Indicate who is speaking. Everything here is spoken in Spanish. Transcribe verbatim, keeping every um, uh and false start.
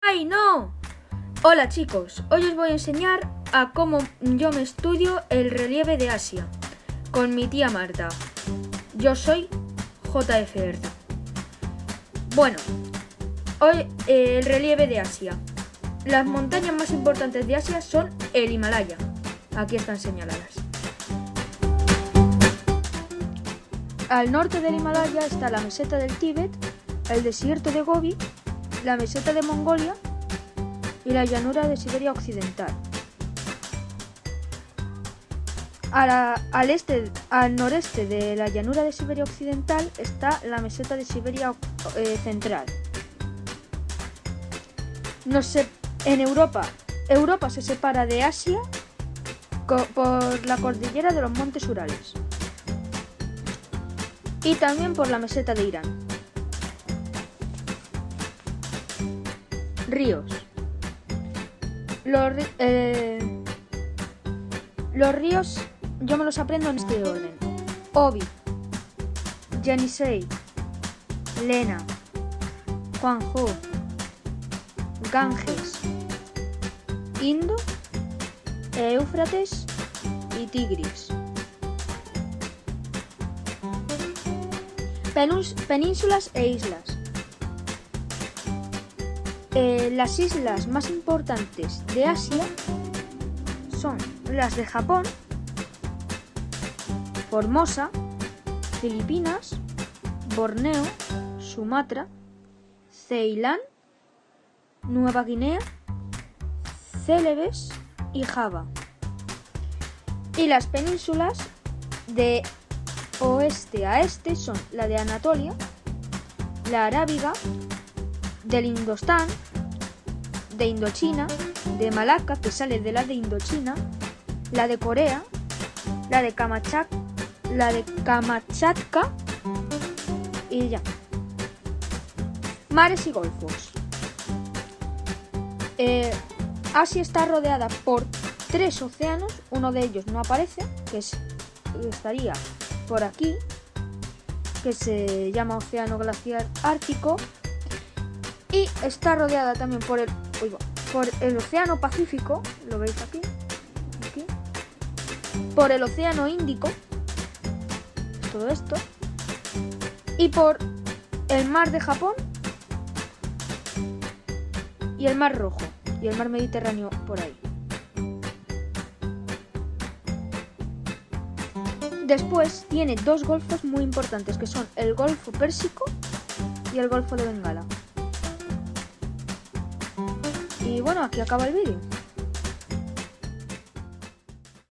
Speaker 1: ¡Ay, no! Hola chicos, hoy os voy a enseñar a cómo yo me estudio el relieve de Asia con mi tía Marta. Yo soy J F R. Bueno, hoy eh, el relieve de Asia. Las montañas más importantes de Asia son el Himalaya. Aquí están señaladas. Al norte del Himalaya está la meseta del Tíbet, el desierto de Gobi, la meseta de Mongolia y la llanura de Siberia Occidental. A la, al, este, al noreste de la llanura de Siberia Occidental está la meseta de Siberia eh, Central. No sé, en Europa, Europa se separa de Asia por la cordillera de los Montes Urales y también por la meseta de Irán. Ríos. Los, eh, los ríos yo me los aprendo en este orden: Obi, Yenisei, Lena, Huanghe, Ganges, Indo, Éufrates y Tigris. Penínsulas e islas. Eh, las islas más importantes de Asia son las de Japón, Formosa, Filipinas, Borneo, Sumatra, Ceilán, Nueva Guinea, Celebes y Java. Y las penínsulas de oeste a este son la de Anatolia, la arábiga, del Indostán, de Indochina, de Malaca, que sale de la de Indochina, la de Corea, la de Kamachak, la de Kamachatka y ya. Mares y golfos. Eh, Asia está rodeada por tres océanos, uno de ellos no aparece, que es, estaría por aquí, que se llama Océano Glaciar Ártico, y está rodeada también por el, uy, por el Océano Pacífico, lo veis aquí, aquí, por el Océano Índico, todo esto, y por el Mar de Japón y el Mar Rojo y el Mar Mediterráneo por ahí. Después tiene dos golfos muy importantes, que son el Golfo Pérsico y el Golfo de Bengala. Y bueno, aquí acaba el vídeo.